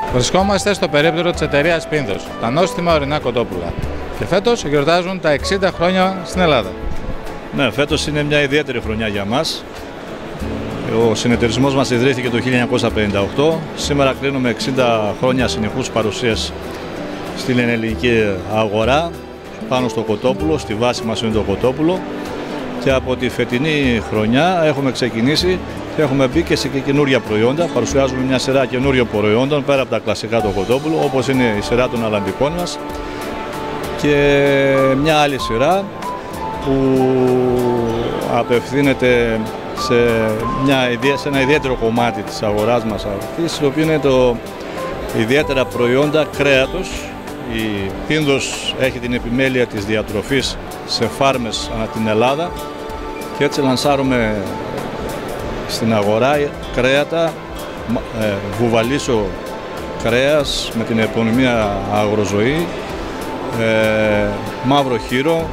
Βρισκόμαστε στο περίπτερο της εταιρείας Πίνδος, τα νόστιμα ορεινά κοτόπουλα. Και φέτος γιορτάζουν τα 60 χρόνια στην Ελλάδα. Ναι, φέτος είναι μια ιδιαίτερη χρονιά για μας. Ο συνεταιρισμός μας ιδρύθηκε το 1958. Σήμερα κλείνουμε 60 χρόνια συνεχούς παρουσίας στην ελληνική αγορά, πάνω στο κοτόπουλο, στη βάση μας είναι το κοτόπουλο. Και από τη φετινή χρονιά έχουμε ξεκινήσει και έχουμε μπει και σε καινούργια προϊόντα. Παρουσιάζουμε μια σειρά καινούριων προϊόντων πέρα από τα κλασικά το κοτόπουλο, όπως είναι η σειρά των αλλαντικών μας και μια άλλη σειρά που απευθύνεται σε ένα ιδιαίτερο κομμάτι της αγοράς μας αυτής, το οποίο είναι ιδιαίτερα προϊόντα κρέατος. Η Πίνδος έχει την επιμέλεια της διατροφής σε φάρμες ανά την Ελλάδα και έτσι λανσάρουμε στην αγορά κρέατα, βουβαλίσιο κρέας με την επωνυμία Αγροζωή, μαύρο χείρο,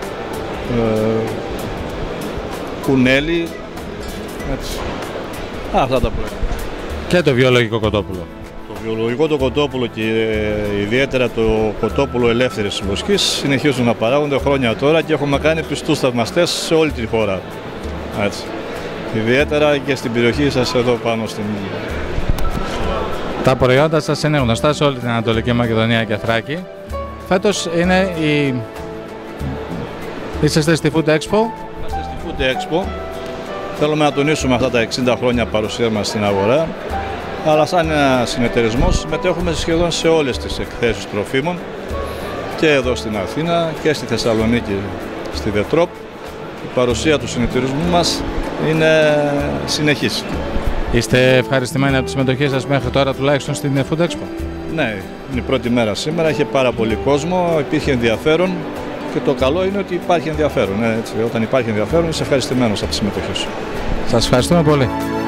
κουνέλι, έτσι. Αυτά τα προϊόντα. Και το βιολογικό κοτόπουλο. Το βιολογικό το κοτόπουλο και ιδιαίτερα το κοτόπουλο ελεύθερης βοσκής συνεχίζουν να παράγονται χρόνια τώρα και έχουμε κάνει πιστούς θαυμαστές σε όλη τη χώρα. Έτσι. Ιδιαίτερα και στην περιοχή σας εδώ πάνω στην... Τα προϊόντα σας είναι γνωστά σε όλη την Ανατολική Μακεδονία και Θράκη. Φέτος είναι είσαστε στη Food Expo. Είμαστε στη Food Expo. Θέλουμε να τονίσουμε αυτά τα 60 χρόνια παρουσία μας στην αγορά. Αλλά σαν ένα συνεταιρισμός συμμετέχουμε σχεδόν σε όλες τις εκθέσεις τροφίμων και εδώ στην Αθήνα και στη Θεσσαλονίκη, στη Δετρόπ. Η παρουσία του συνεταιρισμού μας είναι συνεχής. Είστε ευχαριστημένοι από τη συμμετοχή σας μέχρι τώρα τουλάχιστον στην Food Expo? Ναι, είναι η πρώτη μέρα σήμερα, είχε πάρα πολύ κόσμο, υπήρχε ενδιαφέρον και το καλό είναι ότι υπάρχει ενδιαφέρον. Έτσι, όταν υπάρχει ενδιαφέρον είσαι ευχαριστημένος από τη συμμετοχή σου. Σας ευχαριστούμε πολύ.